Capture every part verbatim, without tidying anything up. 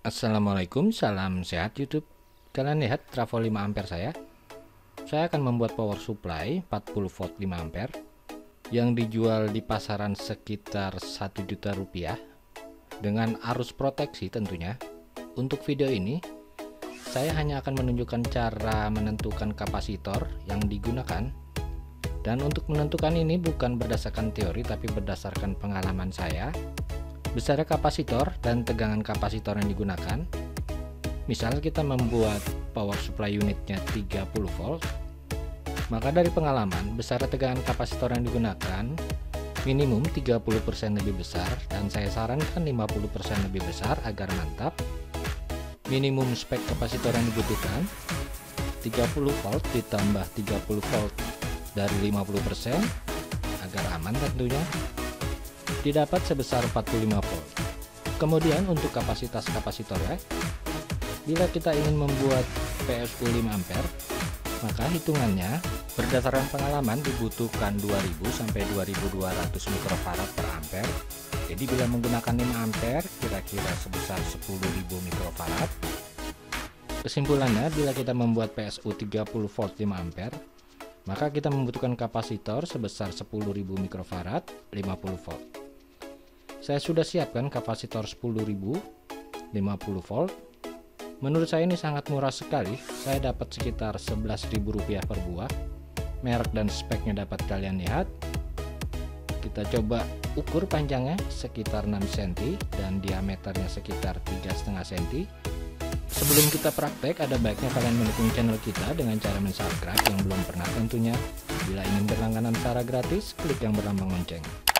Assalamualaikum, salam sehat YouTube. Kalian lihat trafo lima ampere saya. Saya akan membuat power supply empat puluh volt lima ampere yang dijual di pasaran sekitar satu juta rupiah dengan arus proteksi tentunya. Untuk video ini saya hanya akan menunjukkan cara menentukan kapasitor yang digunakan, dan untuk menentukan ini bukan berdasarkan teori tapi berdasarkan pengalaman saya. Besar kapasitor dan tegangan kapasitor yang digunakan. Misal kita membuat power supply unitnya tiga puluh volt, maka dari pengalaman besar tegangan kapasitor yang digunakan minimum tiga puluh persen lebih besar, dan saya sarankan lima puluh persen lebih besar agar mantap. Minimum spek kapasitor yang dibutuhkan tiga puluh volt ditambah tiga puluh volt dari lima puluh persen agar aman tentunya, didapat sebesar empat puluh lima volt. Kemudian untuk kapasitas kapasitornya, bila kita ingin membuat P S U lima ampere, maka hitungannya berdasarkan pengalaman dibutuhkan dua ribu sampai dua ribu dua ratus mikrofarad per ampere. Jadi bila menggunakan lima ampere kira-kira sebesar sepuluh ribu mikrofarad. Kesimpulannya, bila kita membuat P S U tiga puluh volt lima ampere, maka kita membutuhkan kapasitor sebesar sepuluh ribu mikrofarad lima puluh volt. Saya sudah siapkan kapasitor sepuluh ribu lima puluh volt. Menurut saya ini sangat murah sekali. Saya dapat sekitar sebelas ribu rupiah per buah. Merek dan speknya dapat kalian lihat. Kita coba ukur panjangnya sekitar enam sentimeter dan diameternya sekitar tiga koma lima sentimeter. Sebelum kita praktek, ada baiknya kalian mendukung channel kita dengan cara mensubscribe yang belum pernah tentunya. Bila ingin berlangganan secara gratis, klik yang berlambang lonceng.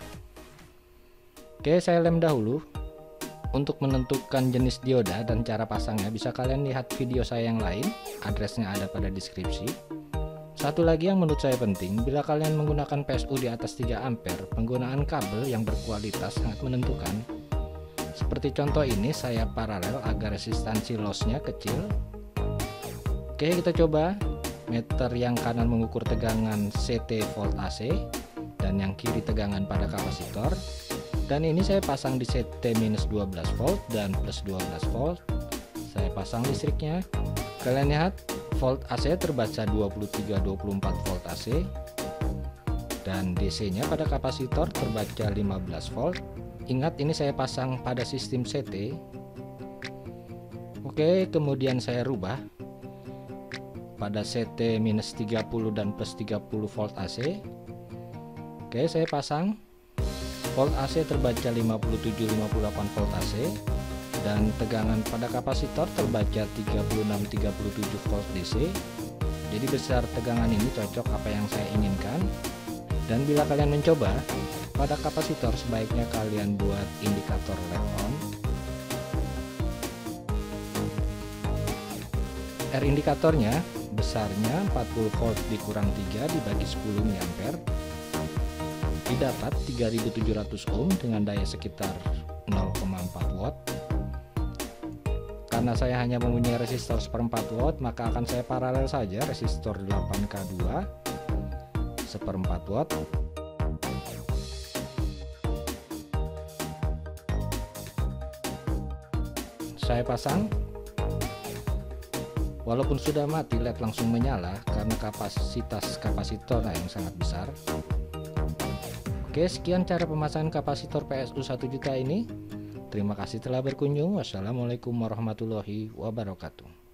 Oke, saya lem dahulu. Untuk menentukan jenis dioda dan cara pasangnya bisa kalian lihat video saya yang lain, addressnya ada pada deskripsi. Satu lagi yang menurut saya penting, bila kalian menggunakan P S U di atas tiga ampere, penggunaan kabel yang berkualitas sangat menentukan. Seperti contoh ini, saya paralel agar resistansi lossnya kecil. Oke, kita coba. Meter yang kanan mengukur tegangan C T volt A C dan yang kiri tegangan pada kapasitor. Dan ini saya pasang di C T minus dua belas volt dan plus dua belas volt. Saya pasang listriknya. Kalian lihat volt A C terbaca dua puluh tiga dua puluh empat volt A C, dan D C nya pada kapasitor terbaca lima belas volt. Ingat, ini saya pasang pada sistem C T. Oke, kemudian saya rubah pada C T minus tiga puluh dan plus tiga puluh volt A C. Oke, saya pasang. Volt A C terbaca lima puluh tujuh lima puluh delapan volt A C, dan tegangan pada kapasitor terbaca tiga puluh enam tiga puluh tujuh volt D C. Jadi besar tegangan ini cocok apa yang saya inginkan. Dan bila kalian mencoba, pada kapasitor sebaiknya kalian buat indikator L E D on. R indikatornya besarnya empat puluh volt dikurang tiga dibagi sepuluh miliampere, didapat tiga ribu tujuh ratus ohm dengan daya sekitar nol koma empat watt. Karena saya hanya mempunyai resistor seperempat watt, maka akan saya paralel saja resistor delapan K dua seperempat watt. Saya pasang. Walaupun sudah mati, L E D langsung menyala karena kapasitas kapasitor yang sangat besar. Oke, sekian cara pemasangan kapasitor P S U satu juta ini. Terima kasih telah berkunjung. Wassalamualaikum warahmatullahi wabarakatuh.